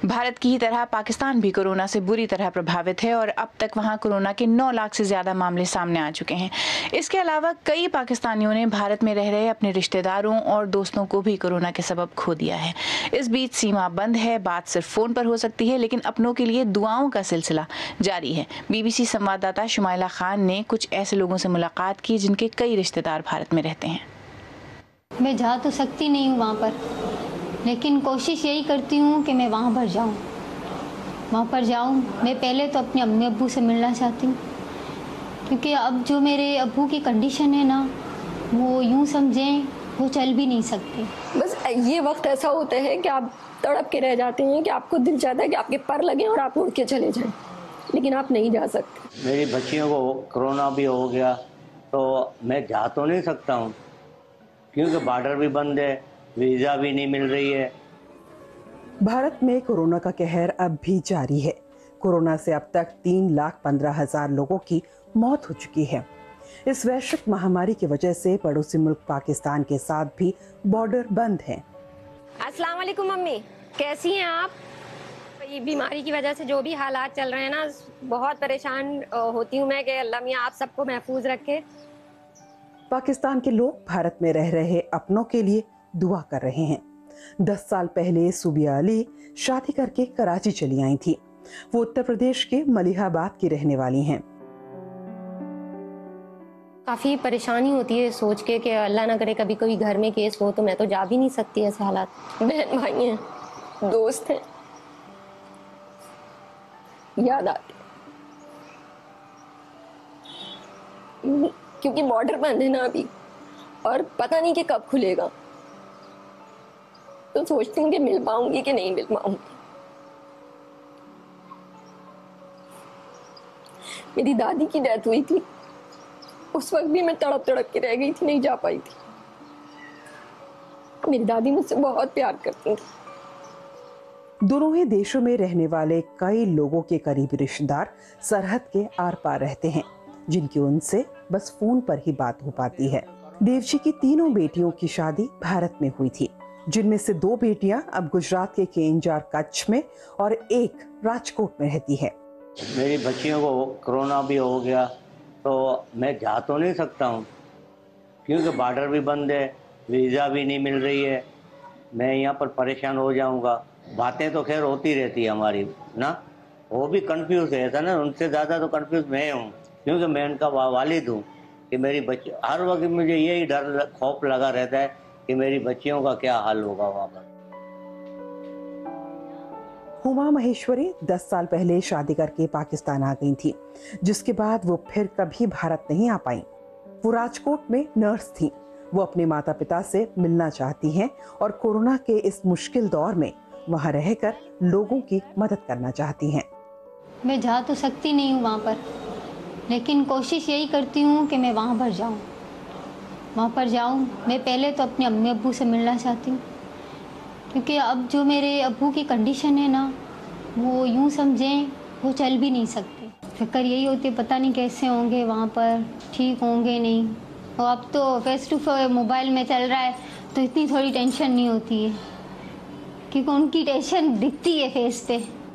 भारत की ही तरह पाकिस्तान भी कोरोना से बुरी तरह प्रभावित है और अब तक वहां कोरोना के 9 लाख से ज्यादा मामले सामने आ चुके हैं। इसके अलावा कई पाकिस्तानियों ने भारत में रह रहे अपने रिश्तेदारों और दोस्तों को भी कोरोना के सबब खो दिया है। इस बीच सीमा बंद है, बात सिर्फ फोन पर हो सकती है, लेकिन अपनों के लिए दुआओं का सिलसिला जारी है। BBC संवाददाता शुमाइला खान ने कुछ ऐसे लोगों से मुलाकात की जिनके कई रिश्तेदार भारत में रहते हैं। मैं जा तो सकती नहीं हूँ वहाँ पर, लेकिन कोशिश यही करती हूँ कि मैं वहाँ पर जाऊँ। मैं पहले तो अपने अम्मी अब्बू से मिलना चाहती हूँ, क्योंकि अब जो मेरे अब्बू की कंडीशन है ना, वो यूँ समझें वो चल भी नहीं सकते। बस ये वक्त ऐसा होता है कि आप तड़प के रह जाते हैं कि आपको दिल चाहता है कि आपके पर लगे और आप उड़ के चले जाएं, लेकिन आप नहीं जा सकते। मेरी बच्चियों को कोरोना भी हो गया तो मैं जा तो नहीं सकता हूँ, क्योंकि बॉर्डर भी बंद है, वीज़ा भी नहीं मिल रही है। भारत में कोरोना का कहर अब भी जारी है। कोरोना से अब तक 3,15,000 लोगों की मौत हो चुकी है। इस वैश्विक महामारी की वजह से पड़ोसी मुल्क पाकिस्तान के साथ भी बॉर्डर बंद हैं। अस्सलाम वालेकुम मम्मी, कैसी हैं आप? ये बीमारी की वजह से जो भी हालात चल रहे हैं ना, बहुत परेशान होती हूँ मैं कि अल्लाह मियां आप सबको महफूज रखे। पाकिस्तान के लोग भारत में रह रहे अपनों के लिए दुआ कर रहे हैं। 10 साल पहले सुबिया अली शादी करके कराची चली आई थी। वो उत्तर प्रदेश के मलिहाबाद की रहने वाली हैं। काफ़ी परेशानी होती है सोच के कि अल्लाह ना करे कभी कोई घर में केस हो तो मैं तो जा भी नहीं सकती ऐसे हालात। बहन भाई हैं, दोस्त हैं, याद आते, क्योंकि बॉर्डर बंद है ना अभी और पता नहीं कि कब खुलेगा, तो सोचती हूँ कि मिल पाऊंगी कि नहीं मिल पाऊंगी। मेरी दादी की डेथ हुई थी, उस वक्त भी मैं तड़प के रह गई थी, नहीं जा पाई थी। मेरी दादी मुझसे बहुत प्यार करती थी। दोनों ही देशों में रहने वाले कई लोगों के करीबी रिश्तेदार सरहद के आर पार रहते हैं, जिनकी उनसे बस फोन पर ही बात हो पाती है। देवजी की तीनों बेटियों की शादी भारत में हुई थी, जिनमें से 2 बेटियां अब गुजरात के केंजार कच्छ में और एक राजकोट में रहती है। मेरी बच्चियों को कोरोना भी हो गया तो मैं जा तो नहीं सकता हूँ, क्योंकि बॉर्डर भी बंद है, वीज़ा भी नहीं मिल रही है। मैं यहाँ पर परेशान हो जाऊँगा। बातें तो खैर होती रहती है हमारी ना, वो भी कंफ्यूज है ऐसा ना, उनसे ज़्यादा तो कंफ्यूज मैं हूँ, क्योंकि मैं उनका वालिद हूँ कि मेरी बच्ची, हर वक्त मुझे यही डर खौफ लगा रहता है कि मेरी बच्चियों का क्या हाल होगा वहाँ पर। हुमा महेश्वरी 10 साल पहले शादी करके पाकिस्तान आ गई थी, जिसके बाद वो फिर कभी भारत नहीं आ पाई। वो राजकोट में नर्स थी। वो अपने माता पिता से मिलना चाहती हैं और कोरोना के इस मुश्किल दौर में वहाँ रहकर लोगों की मदद करना चाहती हैं। मैं जा तो सकती नहीं हूँ वहाँ पर, लेकिन कोशिश यही करती हूँ कि मैं वहाँ पर जाऊँ। मैं पहले तो अपने अम्मी अब्बू से मिलना चाहती हूँ, क्योंकि अब जो मेरे अब्बू की कंडीशन है ना, वो यूँ समझें वो चल भी नहीं सकते। फिक्र यही होती है पता नहीं कैसे होंगे वहाँ पर, ठीक होंगे नहीं। और अब तो फेस टू फेस मोबाइल में चल रहा है तो इतनी थोड़ी टेंशन नहीं होती है, क्योंकि उनकी टेंशन दिखती है फेस पे।